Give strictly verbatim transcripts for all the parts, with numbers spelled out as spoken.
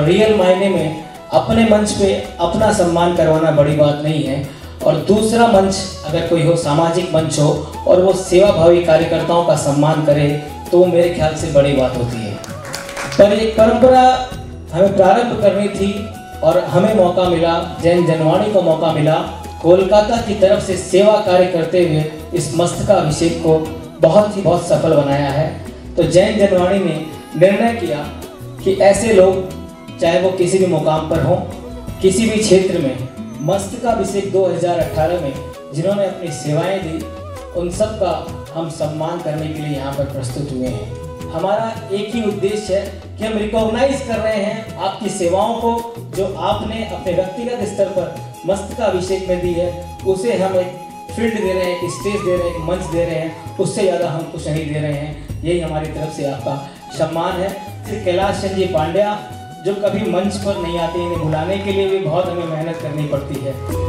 और रियल मायने में अपने मंच पे अपना सम्मान करवाना बड़ी बात नहीं है, और दूसरा मंच अगर कोई हो, सामाजिक मंच हो, और वो सेवाभावी कार्यकर्ताओं का सम्मान करे, तो मेरे ख्याल से बड़ी बात होती है। पर एक परंपरा हमें प्रारंभ करनी थी और हमें मौका मिला, जैन जनवाणी को मौका मिला कोलकाता की तरफ से सेवा कार्य करते हुए इस मस्तकाभिषेक को बहुत ही बहुत सफल बनाया है। तो जैन जनवाणी ने निर्णय किया कि ऐसे लोग, चाहे वो किसी भी मुकाम पर हों, किसी भी क्षेत्र में, मस्तकाभिषेक दो हज़ार अठारह में जिन्होंने अपनी सेवाएं दी, उन सब का हम सम्मान करने के लिए यहाँ पर प्रस्तुत हुए हैं। हमारा एक ही उद्देश्य है कि हम रिकॉग्नाइज कर रहे हैं आपकी सेवाओं को, जो आपने अपने व्यक्तिगत स्तर पर मस्तकाभिषेक में दी है, उसे हम एक फील्ड दे रहे हैं, एक स्टेज दे रहे हैं, एक मंच दे रहे हैं, उससे ज़्यादा हम कुछ नहीं दे रहे हैं। यही हमारी तरफ से आपका सम्मान है। फिर कैलाश चंद जी पांड्या जो कभी मंच पर नहीं आते, इन्हें बुलाने के लिए भी बहुत हमें मेहनत करनी पड़ती है।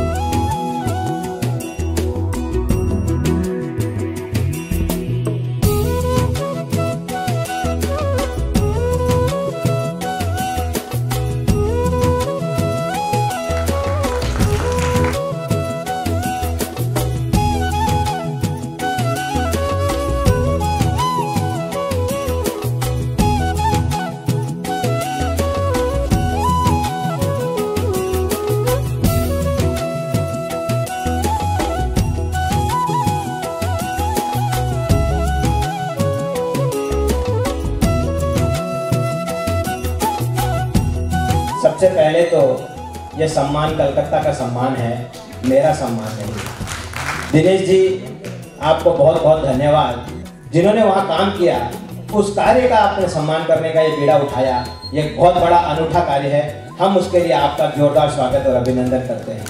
सबसे पहले तो ये सम्मान कलकत्ता का सम्मान है, मेरा सम्मान नहीं। दिनेश जी, आपको बहुत बहुत धन्यवाद। जिन्होंने वहाँ काम किया, उस कार्य का आपने सम्मान करने का ये बीड़ा उठाया, ये बहुत बड़ा अनूठा कार्य है। हम उसके लिए आपका जोरदार स्वागत और अभिनंदन करते हैं।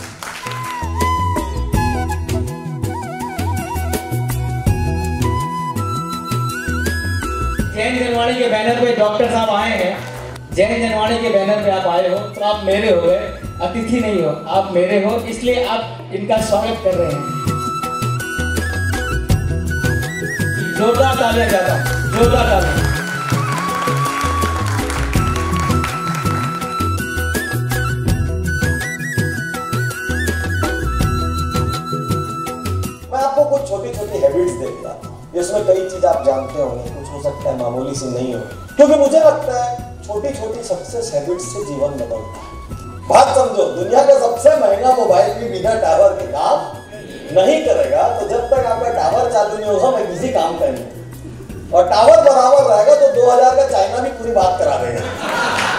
जैन जनवाणी के बैनर पे डॉक्टर साहब आए हैं। जैन जनवाणी के बैनर पे आप आए हो, तो आप मेरे हो गए, अतिथि नहीं हो, आप मेरे हो, इसलिए आप इनका स्वागत कर रहे हैं। जोरदार तालियां ज्यादा, जोरदार तालियां। मैं आपको कुछ छोटी छोटी हैबिट्स देता हूँ, जिसमें कई चीज आप जानते होंगे, कुछ हो सकता है मामूली सी नहीं हो, क्योंकि मुझे लगता है छोटी छोटी सक्सेस हैबिट्स से जीवन बदलता है। बात समझो, दुनिया का सबसे महंगा मोबाइल भी बिना टावर के काम नहीं करेगा। तो जब तक आपका टावर चालू नहीं होगा, मैं किसी काम करेंगे, और टावर बराबर रहेगा तो दो हज़ार का चाइना भी पूरी बात करा देगा।